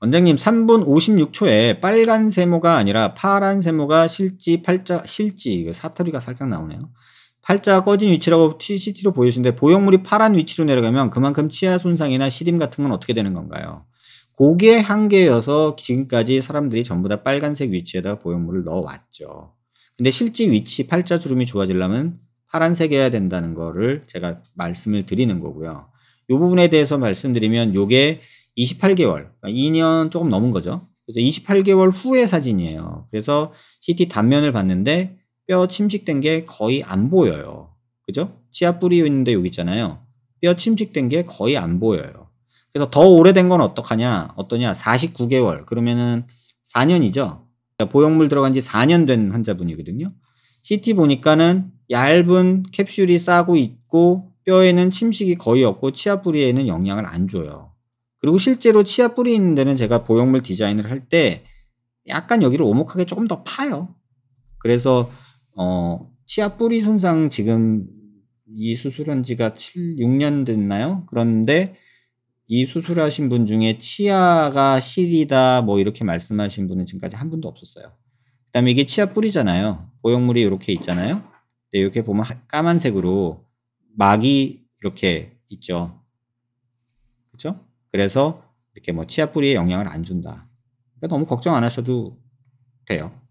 원장님 3분 56초에 빨간 세모가 아니라 파란 세모가 실지 팔자 실지 이거 사투리가 살짝 나오네요. 팔자가 꺼진 위치라고 CT로 보여주는데 보형물이 파란 위치로 내려가면 그만큼 치아 손상이나 시림 같은 건 어떻게 되는 건가요? 그게 한계여서 지금까지 사람들이 전부 다 빨간색 위치에다가 보형물을 넣어왔죠. 근데 실제 위치 팔자 주름이 좋아지려면 파란색이어야 된다는 거를 제가 말씀을 드리는 거고요. 이 부분에 대해서 말씀드리면 요게 28개월, 그러니까 2년 조금 넘은 거죠. 그래서 28개월 후의 사진이에요. 그래서 CT 단면을 봤는데 뼈 침식된 게 거의 안 보여요. 그죠? 치아 뿌리 있는데 여기 있잖아요. 뼈 침식된 게 거의 안 보여요. 그래서 더 오래된 건 어떠냐? 49개월. 그러면은 4년이죠. 보형물 들어간 지 4년 된 환자분이거든요. CT 보니까는 얇은 캡슐이 싸고 있고 뼈에는 침식이 거의 없고 치아 뿌리에는 영향을 안 줘요. 그리고 실제로 치아 뿌리 있는 데는 제가 보형물 디자인을 할 때 약간 여기를 오목하게 조금 더 파요. 그래서 치아 뿌리 손상 지금 이 수술한 지가 6년 됐나요? 그런데 이 수술하신 분 중에 치아가 시리다 뭐 이렇게 말씀하신 분은 지금까지 한 분도 없었어요. 그다음에 이게 치아 뿌리잖아요. 보형물이 이렇게 있잖아요. 네, 이렇게 보면 까만색으로 막이 이렇게 있죠. 그렇죠? 그래서 이렇게 뭐 치아 뿌리에 영향을 안 준다. 그러니까 너무 걱정 안 하셔도 돼요.